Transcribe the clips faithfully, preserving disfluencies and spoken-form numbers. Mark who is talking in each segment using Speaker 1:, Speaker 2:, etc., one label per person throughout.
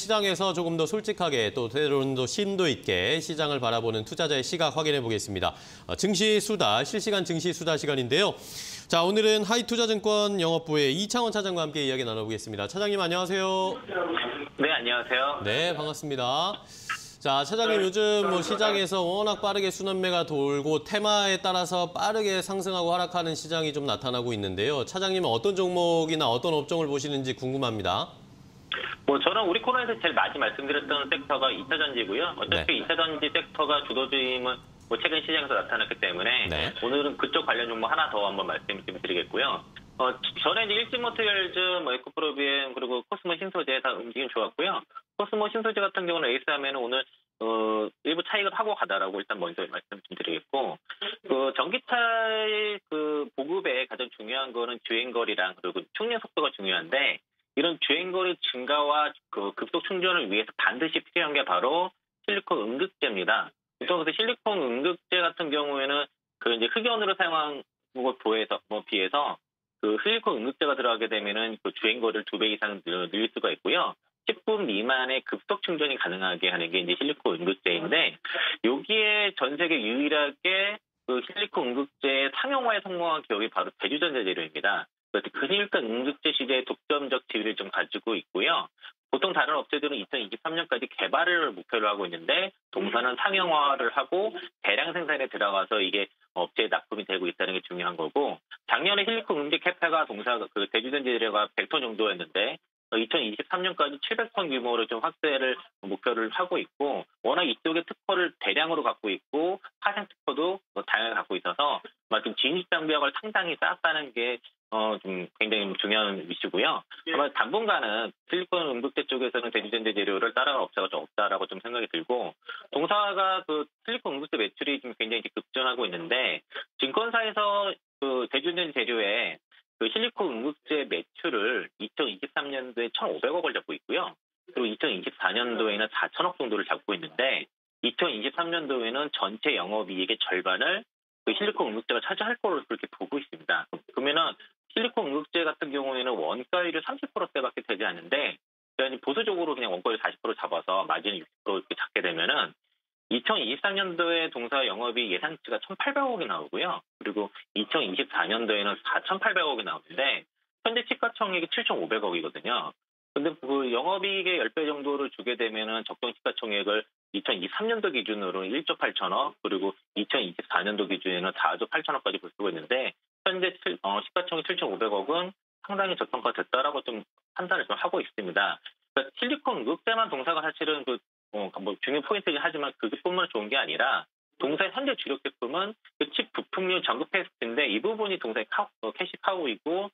Speaker 1: 시장에서 조금 더 솔직하게 또 때로는 더 심도 있게 시장을 바라보는 투자자의 시각 확인해 보겠습니다. 증시 수다, 실시간 증시 수다 시간인데요. 자, 오늘은 하이투자증권 영업부의 이창원 차장과 함께 이야기 나눠보겠습니다. 차장님 안녕하세요.
Speaker 2: 네, 안녕하세요.
Speaker 1: 네, 반갑습니다. 자, 차장님 요즘 뭐 시장에서 워낙 빠르게 순환매가 돌고 테마에 따라서 빠르게 상승하고 하락하는 시장이 좀 나타나고 있는데요. 차장님은 어떤 종목이나 어떤 업종을 보시는지 궁금합니다.
Speaker 2: 뭐 저는 우리 코너에서 제일 많이 말씀드렸던 섹터가 이차전지고요. 어차피 네. 이차전지 섹터가 주도주임은 뭐 최근 시장에서 나타났기 때문에 네. 오늘은 그쪽 관련 종목 하나 더 한번 말씀 좀 드리겠고요. 어, 전에 이제 일진모터열즈, 뭐 에코프로비엠 그리고 코스모 신소재 다 움직임 좋았고요. 코스모 신소재 같은 경우는 에이스 하면 오늘 어, 일부 차익을 하고 가다라고 일단 먼저 말씀 좀 드리겠고, 그 전기차의 그 보급에 가장 중요한 거는 주행거리랑 그리고 충전 속도가 중요한데, 이런 주행거리 증가와 그 급속 충전을 위해서 반드시 필요한 게 바로 실리콘 응급제입니다. 보통 그래서 실리콘 응급제 같은 경우에는 그 이제 흑연으로 사용한 것 비해서, 뭐 비해서 그 실리콘 응급제가 들어가게 되면은 그 주행거리를 두 배 이상 늘릴 수가 있고요. 십 분 미만의 급속 충전이 가능하게 하는 게 이제 실리콘 응급제인데, 여기에 전 세계 유일하게 그 실리콘 응급제의 상용화에 성공한 기업이 바로 대주전자 재료입니다. 그래서 그 실리콘 응급제 시대의 독점적 지위를 좀 가지고 있고요. 보통 다른 업체들은 이천이십삼 년까지 개발을 목표로 하고 있는데, 동사는 상용화를 하고 대량 생산에 들어가서 이게 업체에 납품이 되고 있다는 게 중요한 거고, 작년에 실리콘 응급제 캐파가 동사 그 대주전자 재료가 백 톤 정도였는데 이천이십삼 년까지 칠백 톤 규모로 좀 확대를 목표를 하고 있고, 워낙 이쪽에 특허를 대량으로 갖고 있고 파생 특허도 다양하게 갖고 있어서 좀 진입 장벽을 상당히 쌓았다는 게 어, 좀 굉장히 중요한 이슈고요. 아마 당분간은 실리콘 응급제 쪽에서는 대주전자 재료를 따라갈 업체가 좀 없다라고 좀 생각이 들고, 동사가 그 실리콘 응급제 매출이 좀 굉장히 급증하고 있는데, 증권사에서 그 대주전자 재료에 그 실리콘 응급제 매출을 이천이십삼 년도에 천오백억을 잡고 있고요. 그리고 이천이십사 년도에는 사천억 정도를 잡고 있는데, 이천이십삼 년도에는 전체 영업이익의 절반을 그 실리콘 응급제가 차지할 걸로 그렇게 보고 있습니다. 그러면은 실리콘 응급제 같은 경우에는 원가율이 삼십 퍼센트대밖에 되지 않는데, 그냥 보수적으로 그냥 원가율 사십 퍼센트 잡아서 마진을 육십 퍼센트 이렇게 잡게 되면은 이천이십삼 년도에 동사 영업이 예상치가 천팔백억이 나오고요. 그리고 이천이십사 년도에는 사천팔백억이 나오는데, 현재 시가총액이 칠천오백억이거든요. 근데 그 영업이익의 십 배 정도를 주게 되면은 적정 시가총액을 이천이십삼 년도 기준으로 일조 팔천억, 그리고 이천이십사 년도 기준에는 사조 팔천억까지 볼 수가 있는데, 현재 어, 시가총액 칠천오백억은 상당히 저평가됐다라고 좀 판단을 좀 하고 있습니다. 그러니까 실리콘 응급제만 동사가 사실은 그 어, 뭐 중요 포인트이긴 하지만 그것뿐만 좋은 게 아니라, 동사의 현재 주력 제품은 그 칩 부품류 전급 패스트인데, 이 부분이 동사의 카우, 어, 캐시카우이고,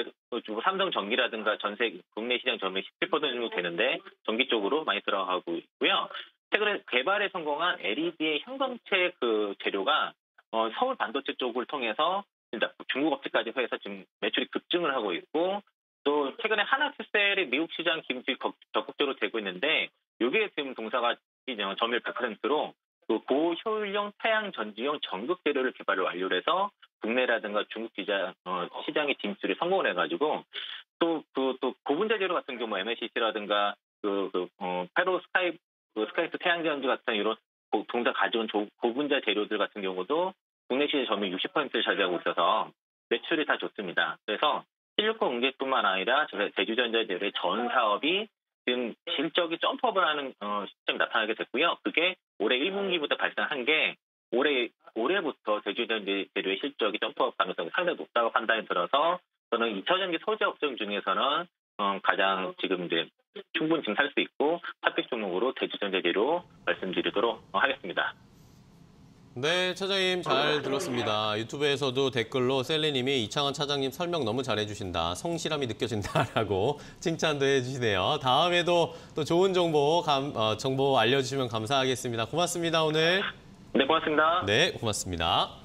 Speaker 2: 삼성전기라든가 전세 국내 시장 점유율 십칠 퍼센트 정도 되는데 전기 쪽으로 많이 들어가고 있고요. 최근에 개발에 성공한 엘이디의 현검체 그 재료가 어, 서울 반도체 쪽을 통해서 중국 업체까지 해서 지금 매출이 급증을 하고 있고, 또 최근에 하나투셀이 미국 시장 김치 적극적으로 되고 있는데, 이게 지금 동사가 점유율 백 퍼센트로 그 고효율용 태양 전지용 전극 재료를 개발을 완료를 해서 국내라든가 중국 시장 어, 시장에 진출에 성공을 해가지고, 또 그 또 고분자 재료 같은 경우 엠에스씨씨라든가 그, 그 어, 페로 스카이 그 스카이트 태양전지 같은 이런 고, 동사 가져온 조, 고분자 재료들 같은 경우도 국내 시장 점유율 육십 퍼센트를 차지하고 있어서 매출이 다 좋습니다. 그래서 실리콘 응급제뿐만 아니라 대주전자 재료의 전 사업이 지금 실적이 점프업을 하는 어, 시점이 나타나게 됐고요. 그게 올해 일 분기부터 발생한 게 올해 올해부터 대주전자 재료의 실적이 점프업 가능성이 상당히 높다고 판단이 들어서, 저는 이차전지 소재 업종 중에서는 어, 가장 지금 이제 충분히 지금 살 수 있고 탑픽 종목으로 대주전자 재료 말씀드리도록 하겠습니다.
Speaker 1: 네, 차장님 잘 들었습니다. 유튜브에서도 댓글로 셀리님이 이창원 차장님 설명 너무 잘해주신다, 성실함이 느껴진다라고 칭찬도 해주시네요. 다음에도 또 좋은 정보 감, 어, 정보 알려주시면 감사하겠습니다. 고맙습니다, 오늘.
Speaker 2: 네, 고맙습니다.
Speaker 1: 네, 고맙습니다.